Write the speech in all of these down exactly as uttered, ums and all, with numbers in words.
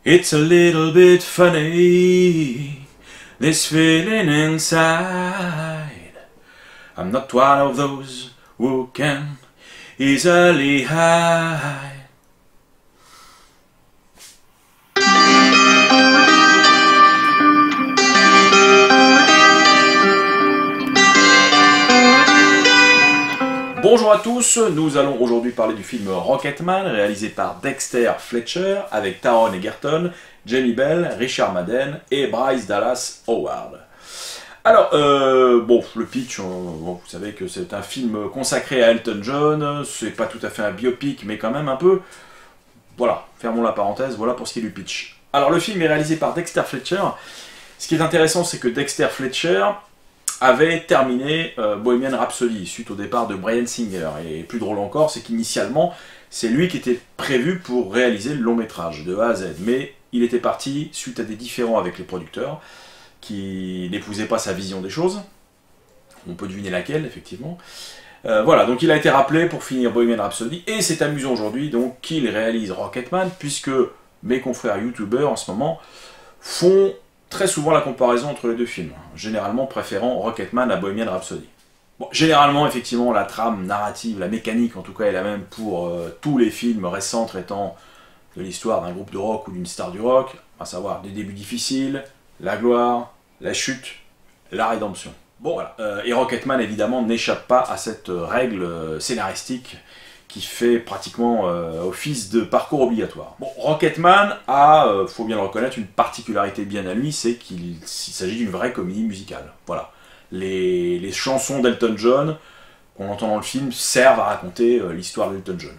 It's a little bit funny, this feeling inside. I'm not one of those who can easily hide. Bonjour à tous, nous allons aujourd'hui parler du film Rocketman, réalisé par Dexter Fletcher, avec Taron Egerton, Jamie Bell, Richard Madden et Bryce Dallas Howard. Alors, euh, bon, le pitch, on, bon, vous savez que c'est un film consacré à Elton John, c'est pas tout à fait un biopic, mais quand même un peu. Voilà, fermons la parenthèse, voilà pour ce qui est du pitch. Alors, le film est réalisé par Dexter Fletcher. Ce qui est intéressant, c'est que Dexter Fletcher avait terminé euh, Bohemian Rhapsody suite au départ de Bryan Singer. Et plus drôle encore, c'est qu'initialement, c'est lui qui était prévu pour réaliser le long métrage de A à Z. Mais il était parti suite à des différends avec les producteurs qui n'épousaient pas sa vision des choses. On peut deviner laquelle, effectivement. Euh, voilà, donc il a été rappelé pour finir Bohemian Rhapsody. Et c'est amusant aujourd'hui donc qu'il réalise Rocketman, puisque mes confrères youtubeurs en ce moment font très souvent la comparaison entre les deux films, généralement préférant Rocketman à Bohemian Rhapsody. Bon, généralement, effectivement, la trame narrative, la mécanique en tout cas, est la même pour euh, tous les films récents traitant de l'histoire d'un groupe de rock ou d'une star du rock, à savoir des débuts difficiles, la gloire, la chute, la rédemption. Bon, voilà. Euh, et Rocketman, évidemment, n'échappe pas à cette règle euh, scénaristique qui fait pratiquement euh, office de parcours obligatoire. Bon, Rocketman a, euh, faut bien le reconnaître, une particularité bien à lui, c'est qu'il s'agit d'une vraie comédie musicale. Voilà. Les, les chansons d'Elton John qu'on entend dans le film servent à raconter euh, l'histoire d'Elton John.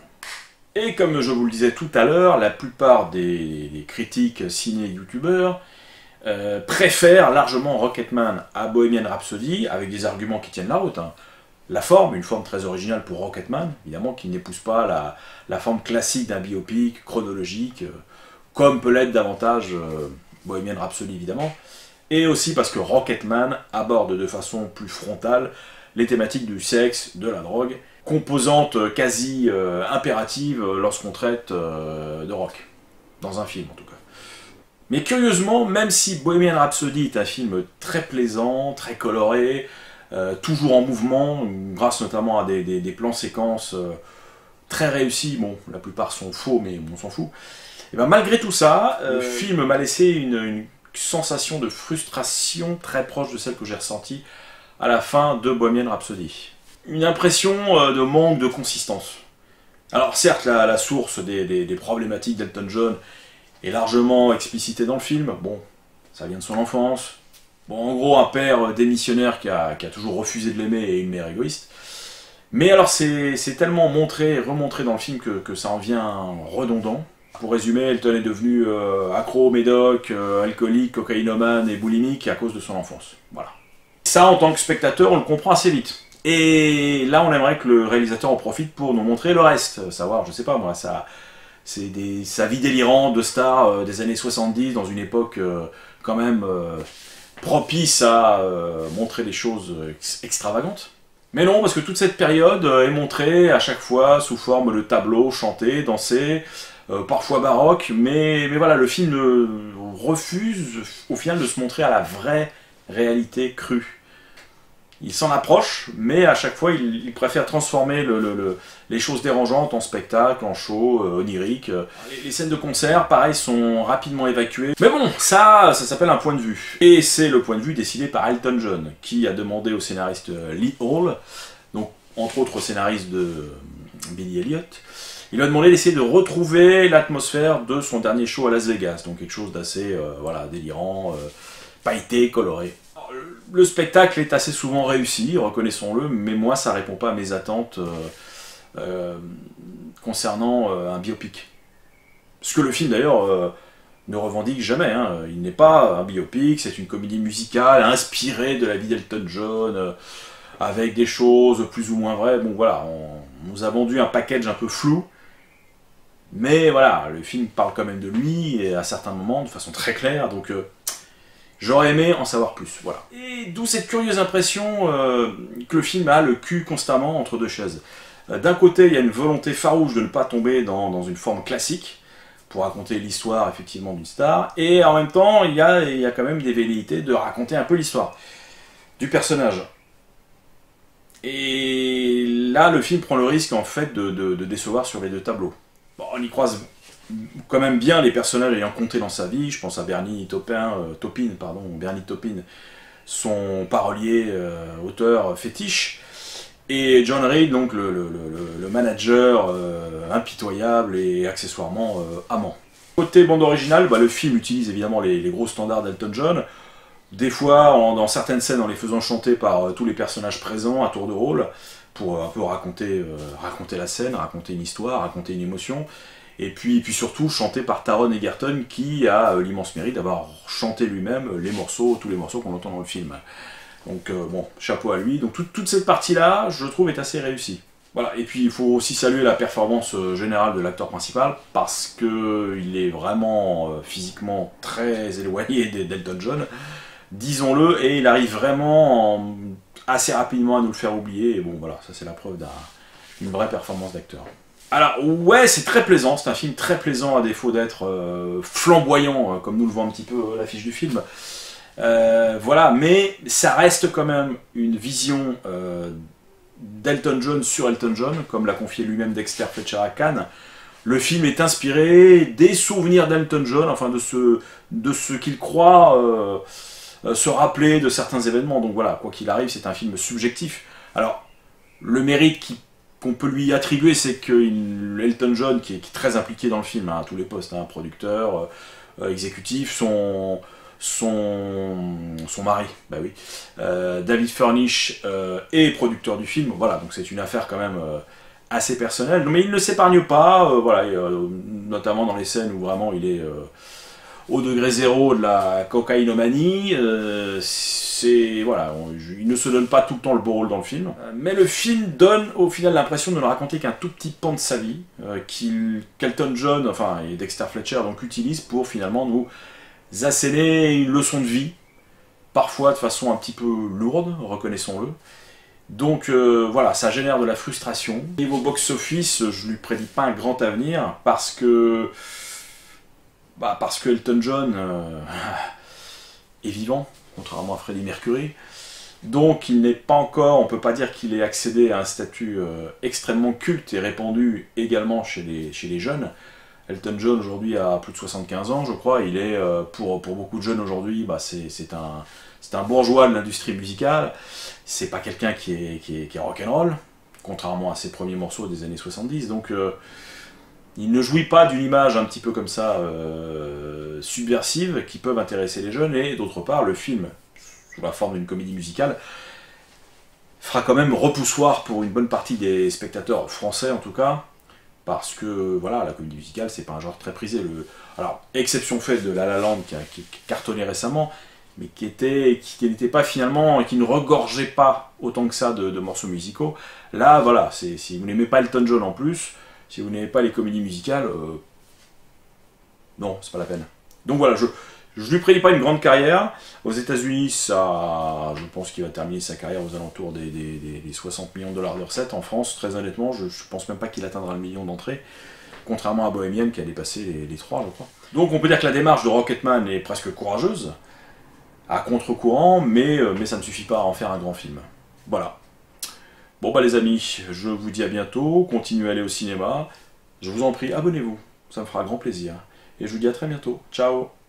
Et comme je vous le disais tout à l'heure, la plupart des, des critiques ciné-youtubeurs euh, préfèrent largement Rocketman à Bohemian Rhapsody, avec des arguments qui tiennent la route, hein. La forme, une forme très originale pour Rocketman, évidemment, qui n'épouse pas la, la forme classique d'un biopic, chronologique, euh, comme peut l'être davantage euh, Bohemian Rhapsody, évidemment. Et aussi parce que Rocketman aborde de façon plus frontale les thématiques du sexe, de la drogue, composante quasi euh, impérative lorsqu'on traite euh, de rock, dans un film en tout cas. Mais curieusement, même si Bohemian Rhapsody est un film très plaisant, très coloré, Euh, toujours en mouvement, grâce notamment à des, des, des plans séquences euh, très réussis, bon, la plupart sont faux, mais on s'en fout. Et ben, malgré tout ça, euh, le film m'a laissé une, une sensation de frustration très proche de celle que j'ai ressentie à la fin de Bohemian Rhapsody. Une impression euh, de manque de consistance. Alors certes, la, la source des, des, des problématiques d'Elton John est largement explicitée dans le film, bon, ça vient de son enfance. Bon, en gros, un père démissionnaire qui a, qui a toujours refusé de l'aimer et une mère égoïste. Mais alors, c'est tellement montré et remontré dans le film que, que ça en vient redondant. Pour résumer, Elton est devenu euh, accro, médoc, euh, alcoolique, cocaïnomane et boulimique à cause de son enfance. Voilà. Ça, en tant que spectateur, on le comprend assez vite. Et là, on aimerait que le réalisateur en profite pour nous montrer le reste. Savoir, je sais pas moi, ça, c'est des, sa vie délirante de star euh, des années soixante-dix, dans une époque euh, quand même Euh, propice à euh, montrer des choses ex extravagantes. Mais non, parce que toute cette période euh, est montrée à chaque fois sous forme de tableaux, chantés, dansés, euh, parfois baroques, mais, mais voilà, le film euh, refuse au final de se montrer à la vraie réalité crue. Il s'en approche, mais à chaque fois il, il préfère transformer le, le, le, les choses dérangeantes en spectacle, en show, euh, onirique. Les, les scènes de concert, pareil, sont rapidement évacuées. Mais bon, ça, ça s'appelle un point de vue. Et c'est le point de vue décidé par Elton John, qui a demandé au scénariste Lee Hall, donc entre autres au scénariste de Billy Elliot, il lui a demandé d'essayer de retrouver l'atmosphère de son dernier show à Las Vegas, donc quelque chose d'assez euh, voilà, délirant, euh, pailleté, coloré. Le spectacle est assez souvent réussi, reconnaissons-le, mais moi ça répond pas à mes attentes euh, euh, concernant euh, un biopic. Ce que le film d'ailleurs euh, ne revendique jamais, hein. Il n'est pas un biopic, c'est une comédie musicale inspirée de la vie d'Elton John, euh, avec des choses plus ou moins vraies. Bon voilà, on, on nous a vendu un package un peu flou, mais voilà, le film parle quand même de lui, et à certains moments, de façon très claire, donc... Euh, J'aurais aimé en savoir plus, voilà. Et d'où cette curieuse impression euh, que le film a le cul constamment entre deux chaises. Euh, D'un côté, il y a une volonté farouche de ne pas tomber dans, dans une forme classique, pour raconter l'histoire effectivement d'une star, et en même temps il y a, il y a quand même des velléités de raconter un peu l'histoire du personnage. Et là le film prend le risque en fait de, de, de décevoir sur les deux tableaux. Bon, on y croise quand même bien les personnages ayant compté dans sa vie, je pense à Bernie Taupin, euh, Taupin, pardon, Bernie Taupin, son parolier, euh, auteur fétiche, et John Reed, donc le, le, le, le manager euh, impitoyable et accessoirement euh, amant. Côté bande originale, bah, le film utilise évidemment les, les gros standards d'Elton John, des fois en, dans certaines scènes en les faisant chanter par euh, tous les personnages présents à tour de rôle, pour euh, un peu raconter, euh, raconter la scène, raconter une histoire, raconter une émotion, et puis, puis surtout chanté par Taron Egerton, qui a euh, l'immense mérite d'avoir chanté lui-même les morceaux, tous les morceaux qu'on entend dans le film. Donc euh, bon, chapeau à lui. Donc tout, toute cette partie-là, je trouve, est assez réussie. Voilà. Et puis il faut aussi saluer la performance euh, générale de l'acteur principal, parce qu'il est vraiment euh, physiquement très éloigné d'Elton John, disons-le, et il arrive vraiment en, assez rapidement à nous le faire oublier, et bon voilà, ça c'est la preuve d'une vraie performance d'acteur. Alors ouais, c'est très plaisant, c'est un film très plaisant à défaut d'être euh, flamboyant, euh, comme nous le voit un petit peu euh, l'affiche du film. Euh, voilà, mais ça reste quand même une vision euh, d'Elton John sur Elton John, comme l'a confié lui-même Dexter Fletcher à Cannes. Le film est inspiré des souvenirs d'Elton John, enfin de ce, de ce qu'il croit euh, euh, se rappeler de certains événements. Donc voilà, quoi qu'il arrive, c'est un film subjectif. Alors, le mérite qui qu'on peut lui attribuer, c'est que il, Elton John, qui est, qui est très impliqué dans le film, hein, à tous les postes, hein, producteur, euh, exécutif, son, son, son mari, bah oui, euh, David Furnish, euh, est producteur du film, voilà, donc c'est une affaire quand même euh, assez personnelle, mais il ne s'épargne pas, euh, voilà, et, euh, notamment dans les scènes où vraiment il est euh, au degré zéro de la cocaïnomanie, euh, c'est, voilà, on, il ne se donne pas tout le temps le beau rôle dans le film, mais le film donne au final l'impression de ne raconter qu'un tout petit pan de sa vie, euh, qu'il, qu'Elton John, enfin, et Dexter Fletcher donc utilisent pour finalement nous asséner une leçon de vie, parfois de façon un petit peu lourde, reconnaissons-le. Donc euh, voilà, ça génère de la frustration. Niveau box-office, je lui prédis pas un grand avenir, parce que... Bah, parce que Elton John euh, est vivant, contrairement à Freddie Mercury. Donc il n'est pas encore, on peut pas dire qu'il ait accédé à un statut euh, extrêmement culte et répandu également chez les, chez les jeunes. Elton John aujourd'hui a plus de soixante-quinze ans, je crois. Il est, euh, pour, pour beaucoup de jeunes aujourd'hui, bah, c'est un, un bourgeois de l'industrie musicale. C'est pas quelqu'un qui est, qui est, qui est rock'n'roll, contrairement à ses premiers morceaux des années soixante-dix. Donc euh, il ne jouit pas d'une image un petit peu comme ça, euh, subversive, qui peuvent intéresser les jeunes. Et d'autre part, le film, sous la forme d'une comédie musicale, fera quand même repoussoir pour une bonne partie des spectateurs français en tout cas, parce que voilà, la comédie musicale c'est pas un genre très prisé. Le... Alors, exception faite de La La Land qui a, qui a cartonné récemment, mais qui était, qui n'était pas finalement, et qui ne regorgeait pas autant que ça de, de morceaux musicaux. Là, voilà, si vous n'aimez pas Elton John en plus, si vous n'aimez pas les comédies musicales, euh... non, c'est pas la peine. Donc voilà, je je lui prédis pas une grande carrière. Aux États-Unis, ça, je pense qu'il va terminer sa carrière aux alentours des, des, des, des soixante millions de dollars de recettes. En France, très honnêtement, je, je pense même pas qu'il atteindra le million d'entrées, contrairement à Bohemian qui a dépassé les, les trois, je crois. Donc on peut dire que la démarche de Rocketman est presque courageuse, à contre-courant, mais, mais ça ne suffit pas à en faire un grand film. Voilà. Bon bah les amis, je vous dis à bientôt, continuez à aller au cinéma, je vous en prie, abonnez-vous, ça me fera grand plaisir. Et je vous dis à très bientôt, ciao.